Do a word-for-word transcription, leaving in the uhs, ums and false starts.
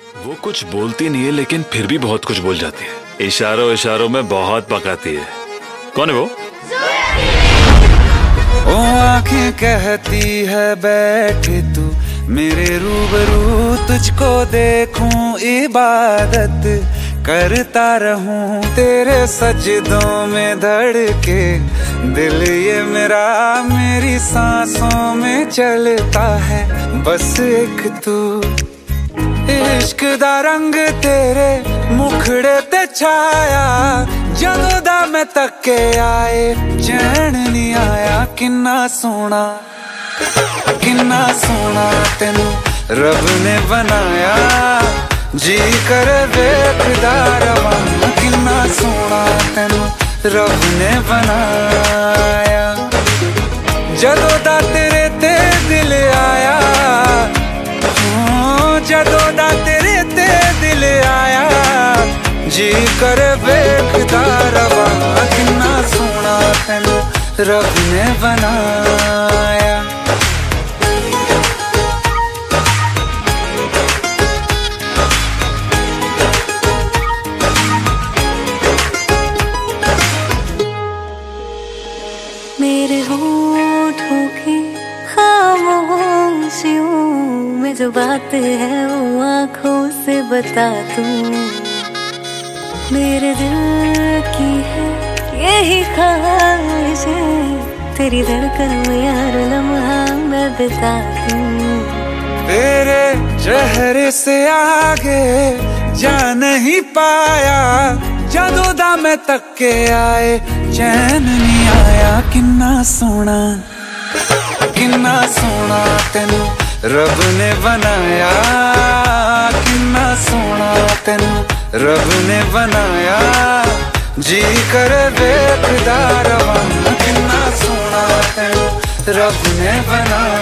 वो कुछ बोलती नहीं है लेकिन फिर भी बहुत कुछ बोल जाती है। इशारों इशारों में बहुत पकाती है। कौन है वो? ओ आंखें कहती है बैठ तू मेरे रूबरू, तुझको देखूं इबादत करता रहूं तेरे सजदों में धड़के दिल ये मेरा, मेरी सांसों में चलता है बस एक तू। इश्क दा रंग तेरे मुखड़े ते छाया, जदों दा मैं तके आए चैन नहीं आया। किन्ना सोना किन्ना सोना तेनू रब ने बनाया, जी करे वेखदा रवां। किन्ना सोना तेनू रब ने बनाया, जदों दा तेरे ते दिल आया, जदों दा तेरे ते दिल आया, जी करे वेखदा रवां। किन्ना सोना तेनू रब ने बनाया। मेरे होठों की खामोशियों में जो बात है वो आँखों से बता दूं। मेरे दिल की है यही ख्वाहिश है, तेरी धड़कन में हर लम्हा मैं बिता दूं। तेरे चेहरे से आगे जा नहीं पाया, जदों दा मैं तके आए चैन नहीं आया। किन्ना सोना किन्ना सोना तेनू रब ने बनाया, किन्ना सोना तेनू रब ने बनाया, जी करे वेखदा रवां। किन्ना सोना तेनू रब ने बनाया।